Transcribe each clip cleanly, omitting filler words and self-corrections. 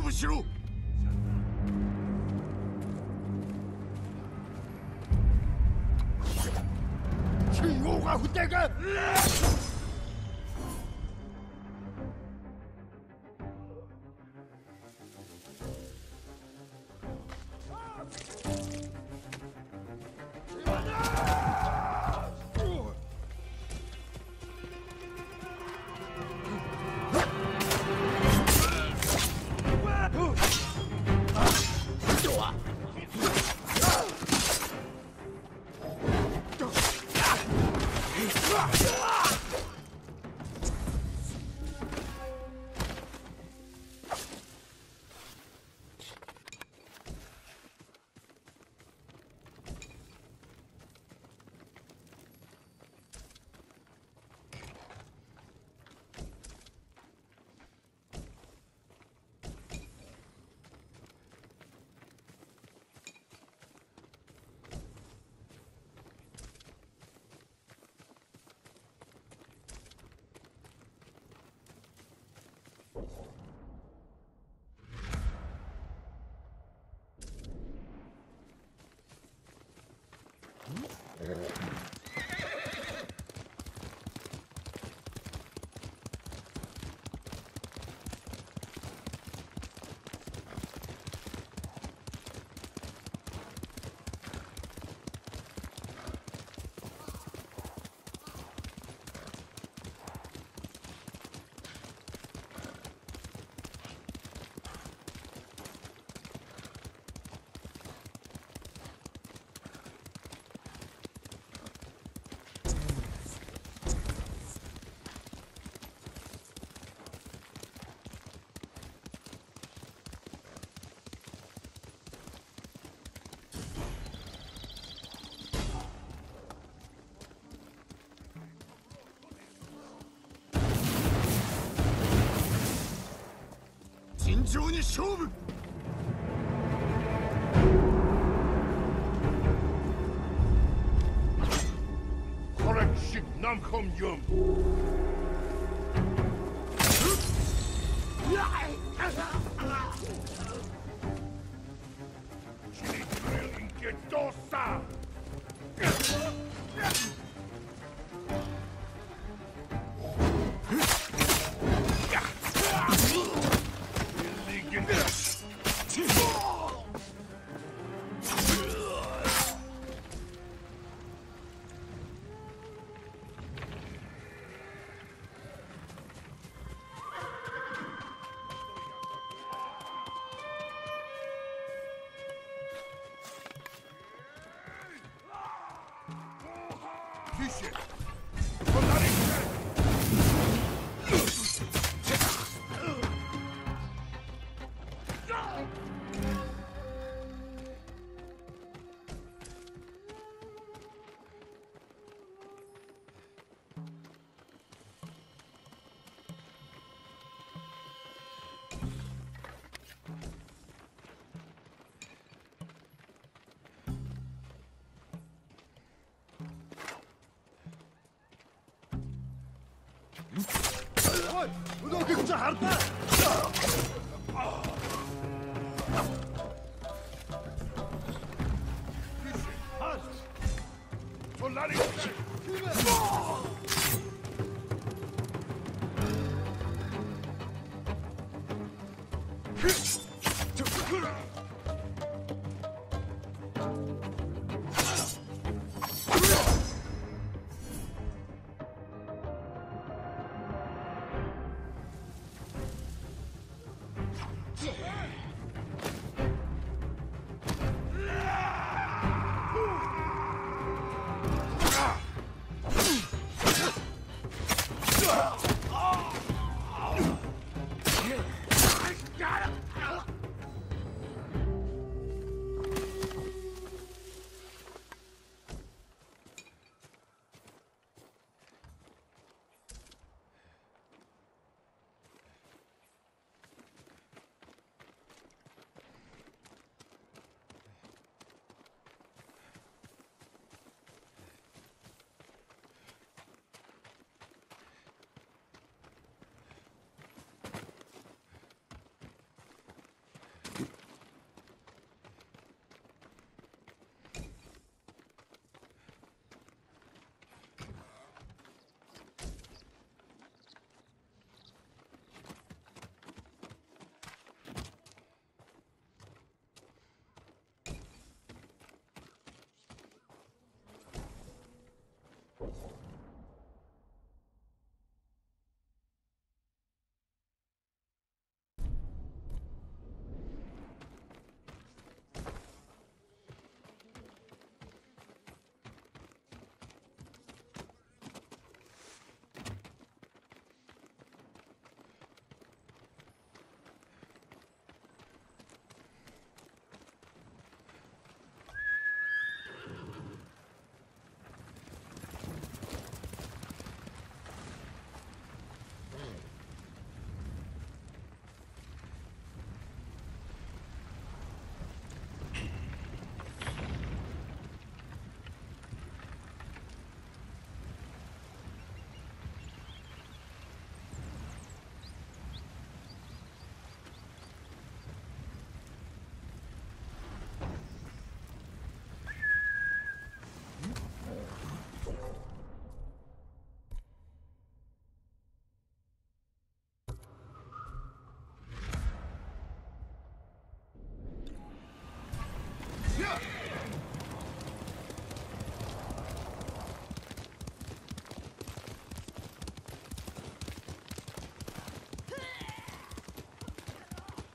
負しろ。中央が不定が。慎重に勝負。Correct nam kom yum.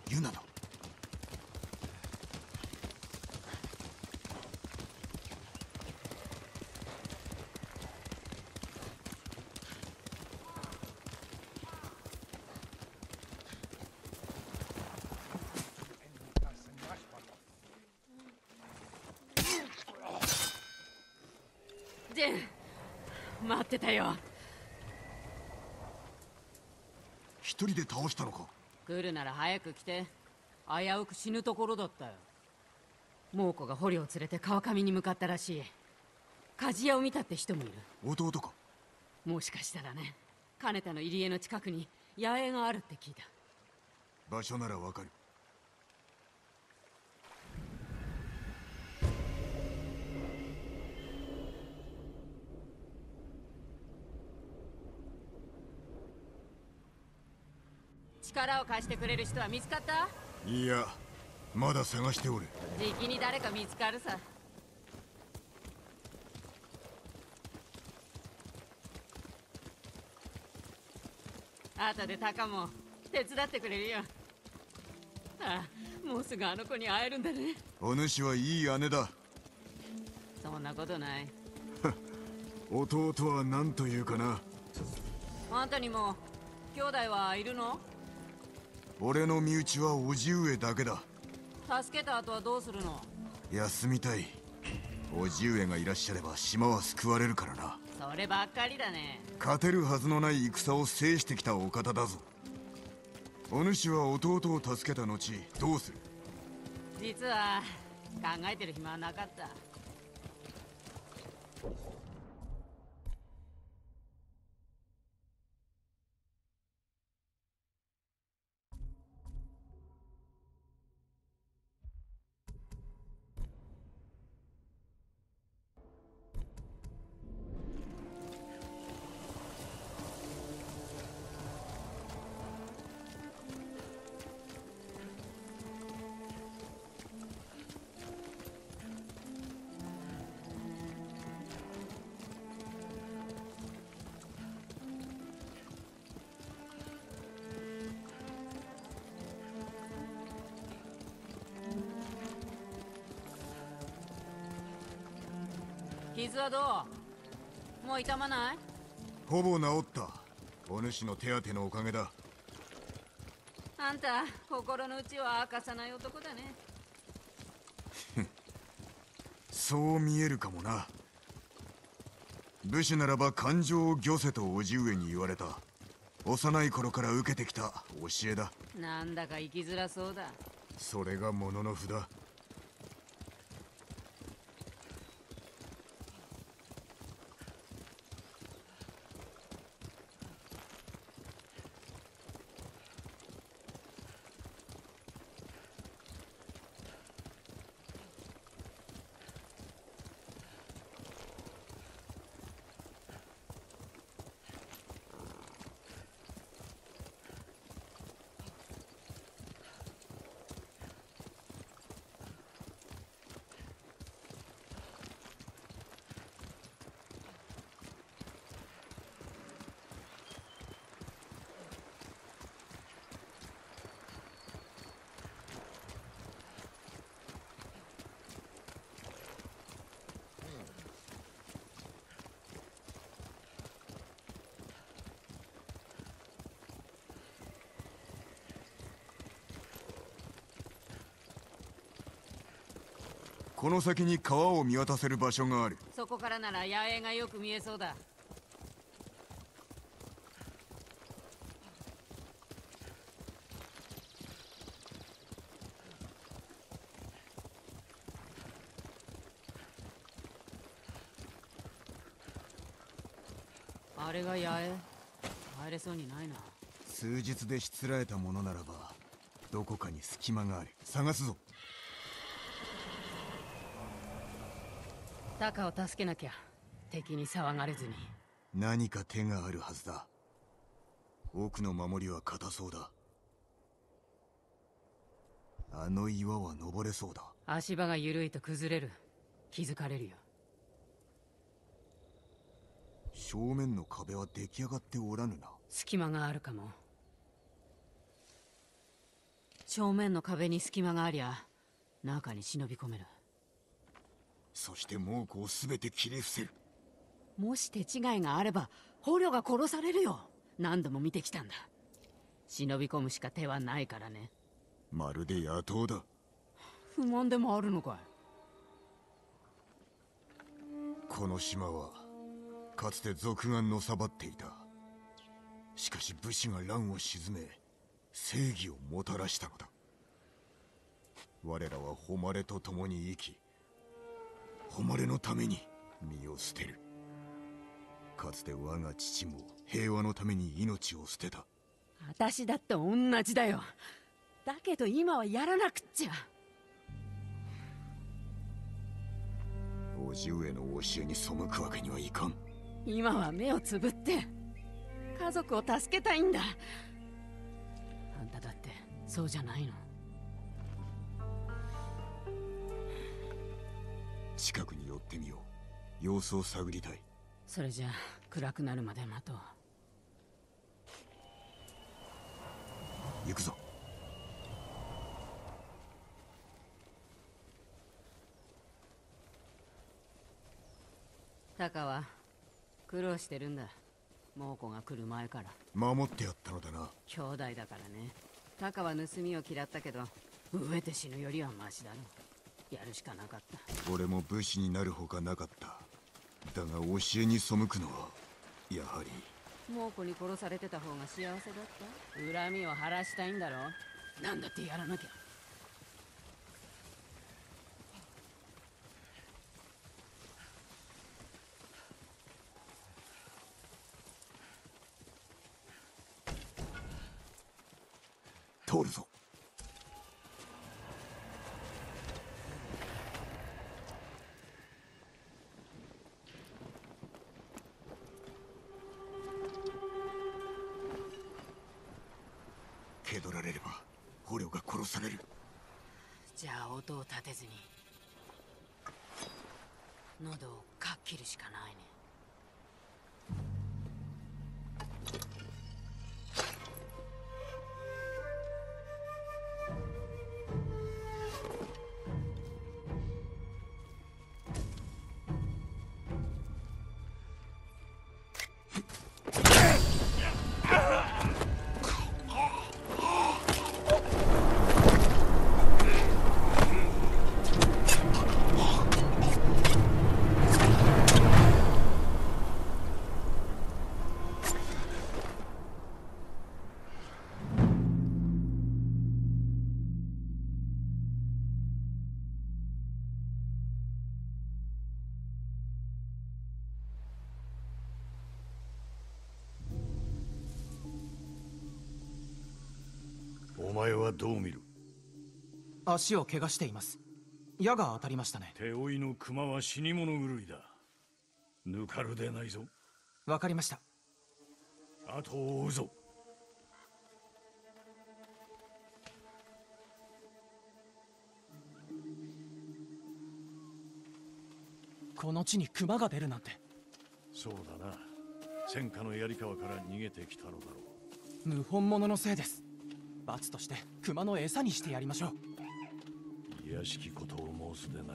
ユナだ。 ジン、待ってたよ。 一人で倒したのか？ 来るなら早く来て。危うく死ぬところだったよ。猛虎が捕虜を連れて川上に向かったらしい。鍛冶屋を見たって人もいる。 弟か？ もしかしたらね。金田の入り江の近くに野営があるって聞いた。 場所ならわかる。 力を貸してくれる人は見つかった？ いや、まだ探しておる。 じきに誰か見つかるさ。後でタカも手伝ってくれるよ。ああ、もうすぐあの子に会えるんだね。 お主はいい姉だ。 そんなことない。 弟は何というかな。 あんたにも兄弟はいるの？ 俺の身内は叔父上だけだ。 助けた後はどうするの？ 休みたい。叔父上がいらっしゃれば島は救われるからな。 そればっかりだね。 勝てるはずのない戦を制してきたお方だぞ。お主は弟を助けた後どうする？ 実は考えてる暇はなかった。傷はどう？もう痛まない？ ほぼ治った。お主の手当てのおかげだ。 あんた心の内は明かさない男だね。 そう見えるかもな。武士ならば感情を御せと叔父上に言われた。幼い頃から受けてきた教えだ。 なんだか生きづらそうだ。 それがものの札。この先に川を見渡せる場所がある。 そこからなら野営がよく見えそうだ。あれが野営？入れそうにないな。 数日でしつらえたものならばどこかに隙間がある。探すぞ。 タカを助けなきゃ。敵に騒がれずに。 何か手があるはずだ。奥の守りは硬そうだ。あの岩は登れそうだ。 足場が緩いと崩れる。気づかれるよ。 正面の壁は出来上がっておらぬな。 隙間があるかも。 正面の壁に隙間がありゃ中に忍び込める。 そして猛虎を全て切り伏せる。 もし手違いがあれば捕虜が殺されるよ。何度も見てきたんだ。忍び込むしか手はないからね。 まるで野党だ。 不満でもあるのかい。 この島はかつて賊がのさばっていた。しかし武士が乱を鎮め正義をもたらしたのだ。我らは誉れと共に生き、誉れのために身を捨てる。かつて我が父も平和のために命を捨てた。 私だって同じだよ。だけど今はやらなくっちゃ。 叔父上の教えに背くわけにはいかん。 今は目をつぶって家族を助けたいんだ。あんただってそうじゃないの？ 近くに寄ってみよう。様子を探りたい。 それじゃあ暗くなるまで待とう。 行くぞ。 タカは苦労してるんだ。猛虎が来る前から。 守ってやったのだな。 兄弟だからね。タカは盗みを嫌ったけど飢えて死ぬよりはマシだろ。やるしかなかった。 俺も武士になるほかなかった。だが教えに背くのはやはり。 猛虎に殺されてた方が幸せだった？恨みを晴らしたいんだろ。なんだってやらなきゃ。 通るぞ。蹴取られれば捕虜が殺される。 じゃあ音を立てずに喉をかっ切るしかないね。 お前はどう見る？ 足を怪我しています。矢が当たりましたね。 手負いの熊は死に物狂いだ。抜かるでないぞ。 わかりました。 後を追うぞ。 この地に熊が出るなんて。 そうだな。戦火の槍川から逃げてきたのだろう。 謀反者のせいです。罰として熊の餌にしてやりましょう。 卑しきことを申すでない。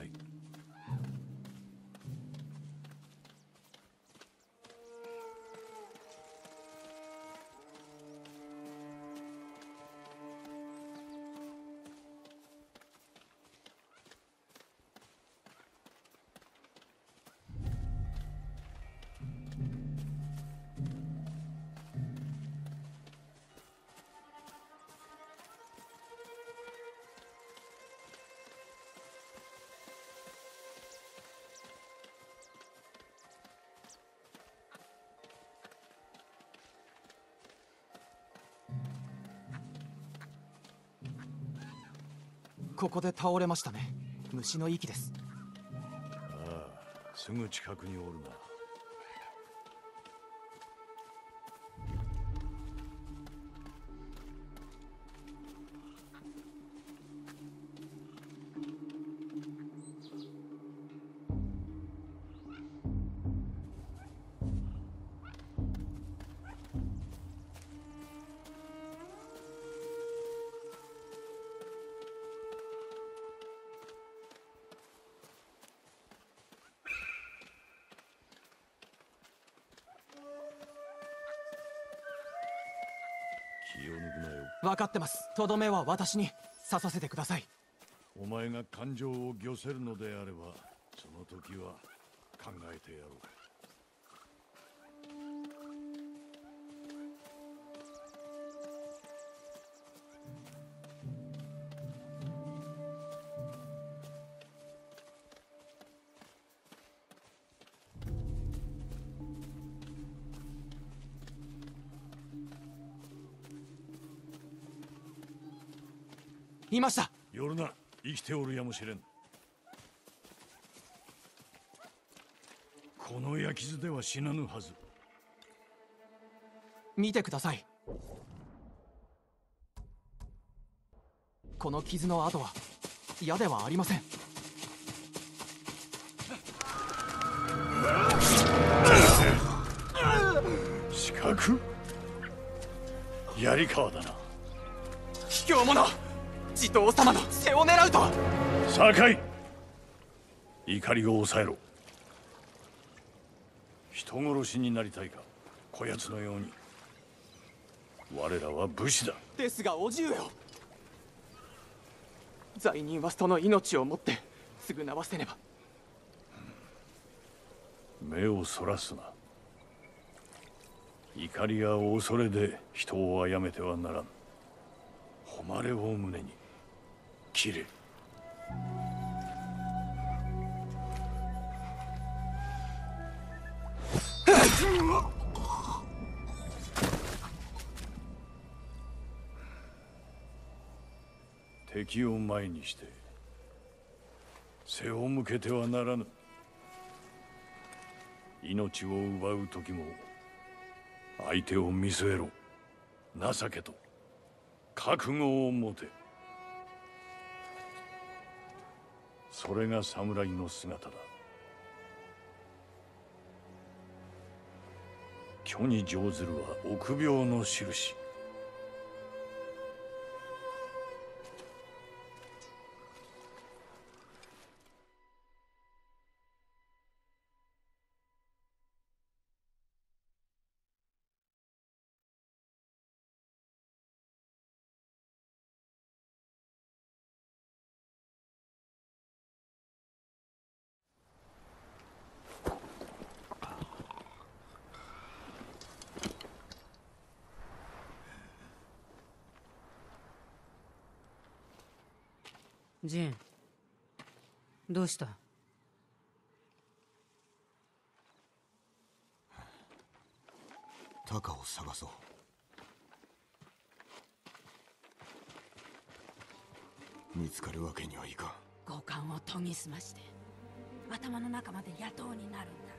ここで倒れましたね。虫の息です。 ああ、すぐ近くにおるな。 くなよ。 分かってます。とどめは私に刺させてください。 お前が感情を御せるのであれば、その時は考えてやろう。 いました。 夜な、生きておるやもしれん。この焼き傷では死なぬはず。 見てください。この傷の跡は矢ではありません。 四角？槍川だな。 卑怯者、地頭様の背を狙うとは。 酒井、怒りを抑えろ。人殺しになりたいか、こやつのように。我らは武士だ。 ですがお重よ、罪人はその命をもって償わせねば。 目をそらすな。怒りや恐れで人を殺めてはならん。誉れを胸に切れ。敵を前にして背を向けてはならぬ。命を奪う時も相手を見据えろ。情けと覚悟を持て。それが侍の姿だ。虚に乗ずるは臆病の印。 ジン、どうした？ タカを探そう。見つかるわけにはいかん。 五感を研ぎ澄まして頭の中まで野党になるんだ。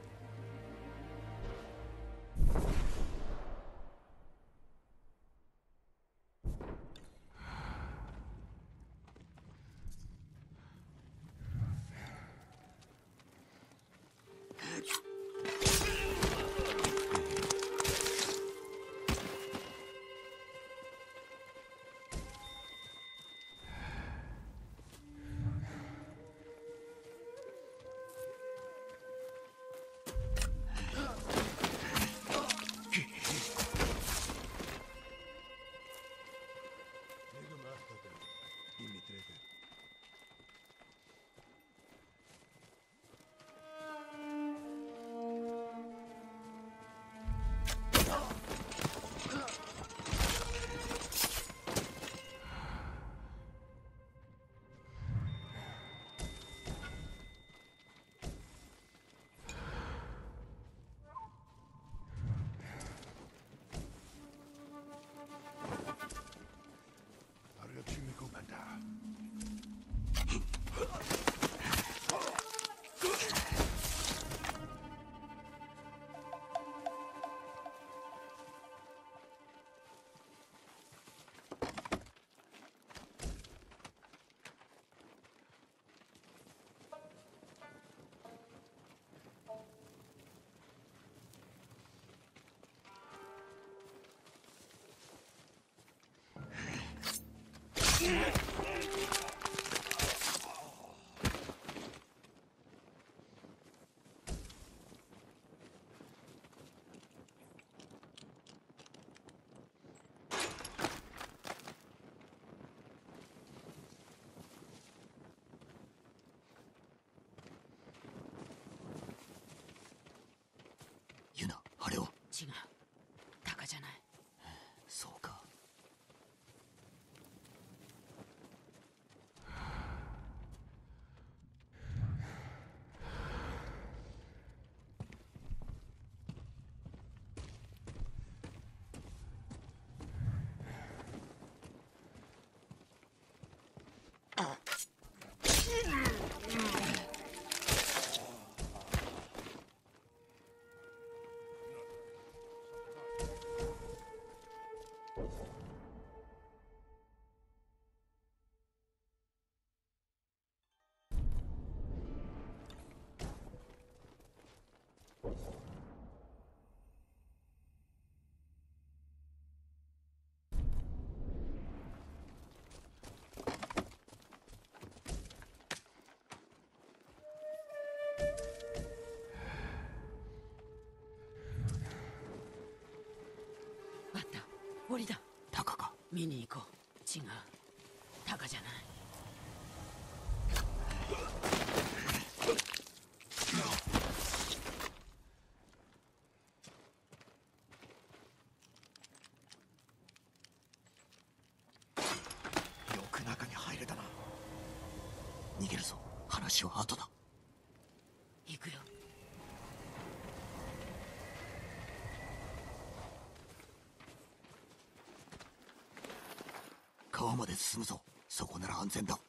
見に行こう。違う、タカじゃない。 よく中に入れたな。逃げるぞ。話は後だ。 行くよ。 川まで進むぞ。そこなら安全だ。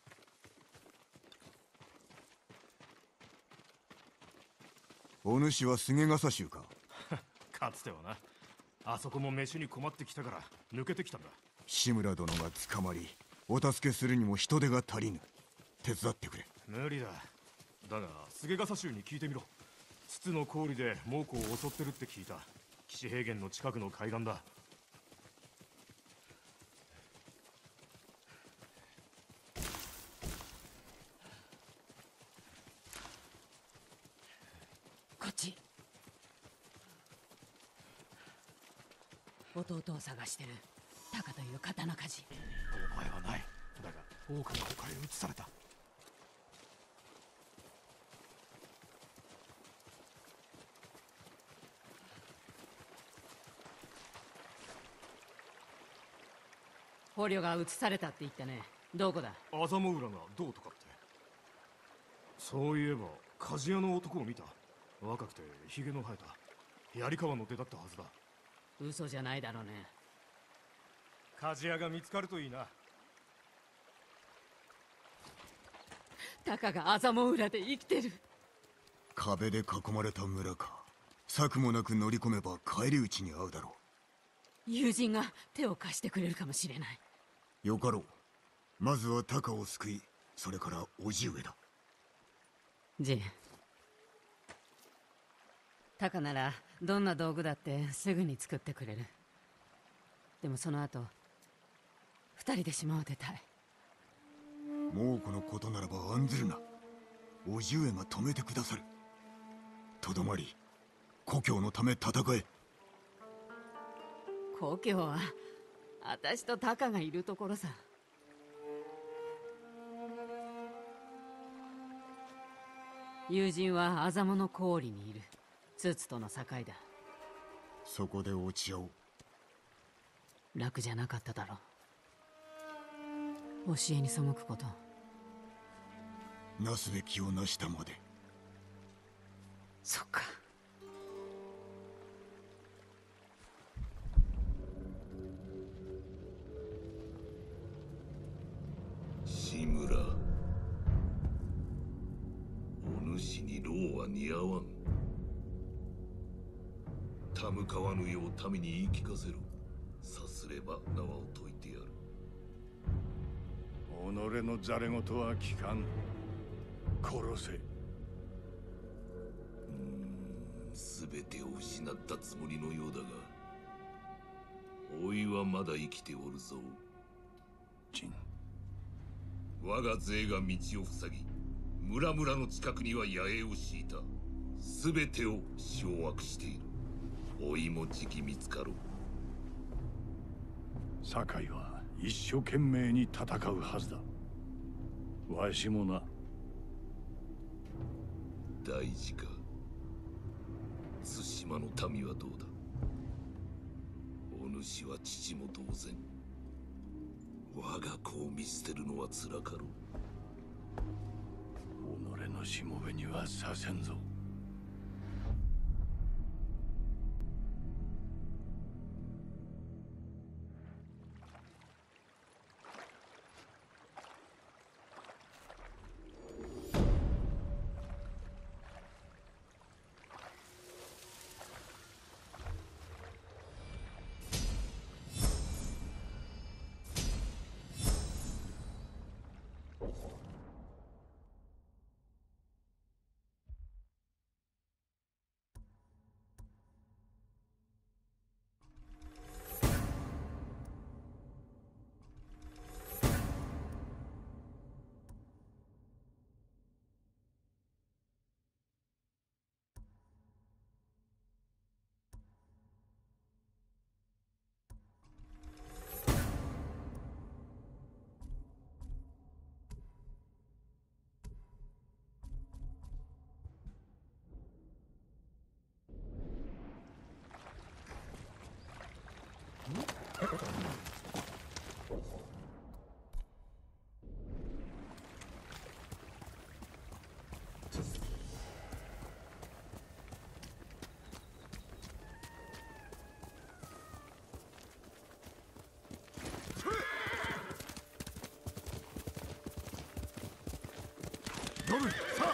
お主は菅笠衆か。 かつてはな。あそこも飯に困ってきたから抜けてきたんだ。 志村殿が捕まり、お助けするにも人手が足りぬ。手伝ってくれ。 無理だ。だが菅笠衆に聞いてみろ。筒の氷で猛虎を襲ってるって聞いた。岸平原の近くの海岸だ。 こっち。弟を探してるタカという刀鍛冶。 お前はない。だが多くが他へ移された。 捕虜が移されたって言ったね。どこだ？ アザモ浦がどうとかって。そういえば鍛冶屋の男を見た。若くてヒゲの生えた槍川の出だったはずだ。 嘘じゃないだろうね。 鍛冶屋が見つかるといいな。 タカがアザモ浦で生きてる。 壁で囲まれた村か。策もなく乗り込めば返り討ちに遭うだろ友人が手を貸してくれるかもしれない。 う。よかろう。まずはタカを救い、それから叔父上だ。 ジン、タカならどんな道具だってすぐに作ってくれる。でもその後二人で島を出たい。 猛虎のことならば案ずるな。叔父上が止めてくださる。とどまり故郷のため戦え。 故郷は私とタカがいるところさ。友人はアザモの氷にいる。ツツとの境だ。 そこで落ち合おう。 楽じゃなかっただろう。教えに背くこと。 なすべきをなしたまで。 そっか。 志村、お主に労は似合わん。たむかわぬよう民に言い聞かせろ。さすれば縄を解いてやる。己のざれ言は聞かん。殺せ。全てを失ったつもりのようだが、おいはまだ生きておるぞ。ジン。我が勢が道を塞ぎ、村々の近くには野営を敷いた。全てを掌握している。おいもじき見つかろう。堺は一生懸命に戦うはずだ。わしもな。大事か。対馬の民はどうだ。お主は父も同然。我が子を見捨てるのは辛かろう。己のしもべにはさせんぞ。 勝負さあ。